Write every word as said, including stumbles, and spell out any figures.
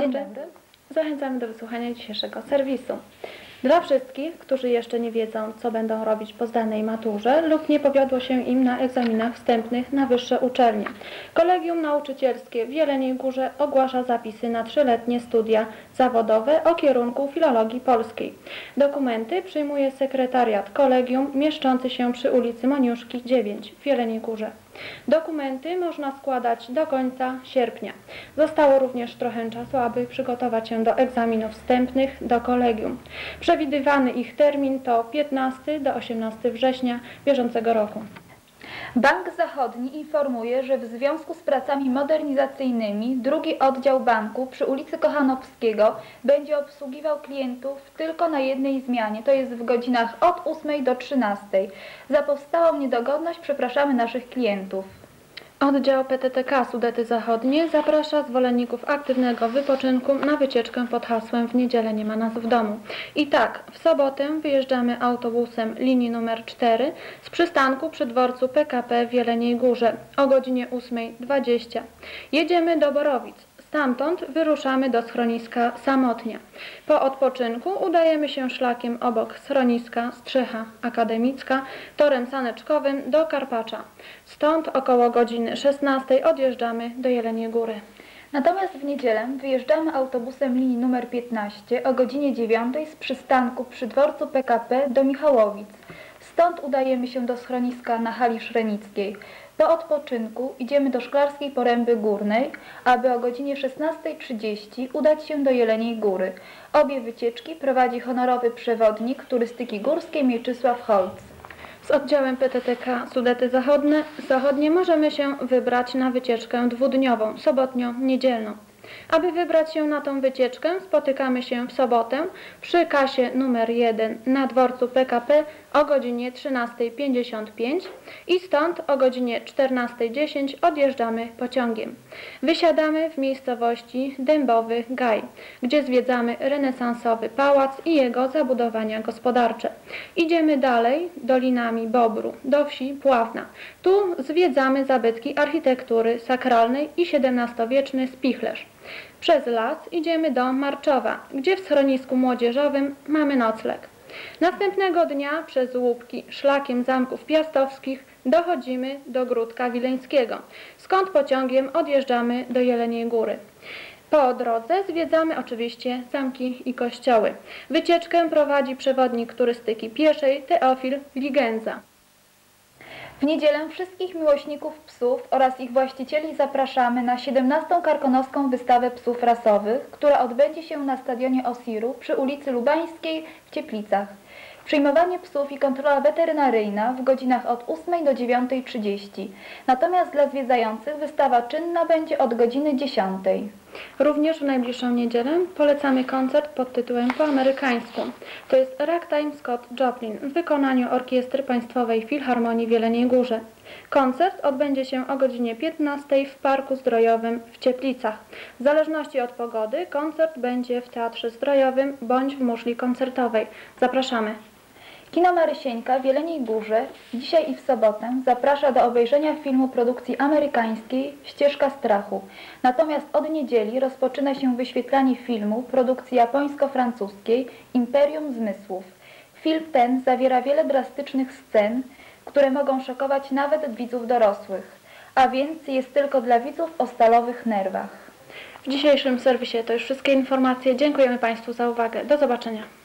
dobry. Dzień dobry. Zachęcamy do wysłuchania dzisiejszego serwisu. Dla wszystkich, którzy jeszcze nie wiedzą, co będą robić po zdanej maturze lub nie powiodło się im na egzaminach wstępnych na wyższe uczelnie, Kolegium Nauczycielskie w Jeleniej Górze ogłasza zapisy na trzyletnie studia zawodowe o kierunku filologii polskiej. Dokumenty przyjmuje sekretariat kolegium mieszczący się przy ulicy Moniuszki dziewięć w Jeleniej Górze. Dokumenty można składać do końca sierpnia. Zostało również trochę czasu, aby przygotować się do egzaminów wstępnych do kolegium. Przewidywany ich termin to piętnastego do osiemnastego września bieżącego roku. Bank Zachodni informuje, że w związku z pracami modernizacyjnymi drugi oddział banku przy ulicy Kochanowskiego będzie obsługiwał klientów tylko na jednej zmianie, to jest w godzinach od ósmej do trzynastej. Za powstałą niedogodność przepraszamy naszych klientów. Oddział P T T K Sudety Zachodnie zaprasza zwolenników aktywnego wypoczynku na wycieczkę pod hasłem "W niedzielę nie ma nas w domu". I tak, w sobotę wyjeżdżamy autobusem linii numer cztery z przystanku przy dworcu P K P w Jeleniej Górze o godzinie ósmej dwadzieścia. Jedziemy do Borowic. Stamtąd wyruszamy do schroniska Samotnia. Po odpoczynku udajemy się szlakiem obok schroniska Strzecha Akademicka torem saneczkowym do Karpacza. Stąd około godziny szesnastej odjeżdżamy do Jeleniej Góry. Natomiast w niedzielę wyjeżdżamy autobusem linii numer piętnaście o godzinie dziewiątej z przystanku przy dworcu P K P do Michałowic. Stąd udajemy się do schroniska na hali Szrenickiej. Po odpoczynku idziemy do Szklarskiej Poręby Górnej, aby o godzinie szesnastej trzydzieści udać się do Jeleniej Góry. Obie wycieczki prowadzi honorowy przewodnik turystyki górskiej Mieczysław Holc. Z oddziałem P T T K Sudety Zachodnie, Zachodnie możemy się wybrać na wycieczkę dwudniową, sobotnio-niedzielną. Aby wybrać się na tą wycieczkę, spotykamy się w sobotę przy kasie numer jeden na dworcu P K P o godzinie trzynastej pięćdziesiąt pięć i stąd o godzinie czternastej dziesięć odjeżdżamy pociągiem. Wysiadamy w miejscowości Dębowy Gaj, gdzie zwiedzamy renesansowy pałac i jego zabudowania gospodarcze. Idziemy dalej dolinami Bobru do wsi Pławna. Tu zwiedzamy zabytki architektury sakralnej i siedemnastowieczny spichlerz. Przez las idziemy do Marczowa, gdzie w schronisku młodzieżowym mamy nocleg. Następnego dnia przez łupki szlakiem Zamków Piastowskich dochodzimy do Gródka Wileńskiego, skąd pociągiem odjeżdżamy do Jeleniej Góry. Po drodze zwiedzamy oczywiście zamki i kościoły. Wycieczkę prowadzi przewodnik turystyki pieszej Teofil Ligenza. W niedzielę wszystkich miłośników psów oraz ich właścicieli zapraszamy na siedemnastą Karkonoską Wystawę Psów Rasowych, która odbędzie się na stadionie Osiru przy ulicy Lubańskiej w Cieplicach. Przyjmowanie psów i kontrola weterynaryjna w godzinach od ósmej do dziewiątej trzydzieści. Natomiast dla zwiedzających wystawa czynna będzie od godziny dziesiątej. Również w najbliższą niedzielę polecamy koncert pod tytułem Po amerykańsku. To jest Ragtime Scott Joplin w wykonaniu Orkiestry Państwowej Filharmonii w Jeleniej Górze. Koncert odbędzie się o godzinie piętnastej w Parku Zdrojowym w Cieplicach. W zależności od pogody koncert będzie w Teatrze Zdrojowym bądź w muszli koncertowej. Zapraszamy! Kino Marysieńka w Jeleniej Górze dzisiaj i w sobotę zaprasza do obejrzenia filmu produkcji amerykańskiej Ścieżka strachu. Natomiast od niedzieli rozpoczyna się wyświetlanie filmu produkcji japońsko-francuskiej Imperium Zmysłów. Film ten zawiera wiele drastycznych scen, które mogą szokować nawet widzów dorosłych, a więc jest tylko dla widzów o stalowych nerwach. W dzisiejszym serwisie to już wszystkie informacje. Dziękujemy Państwu za uwagę. Do zobaczenia.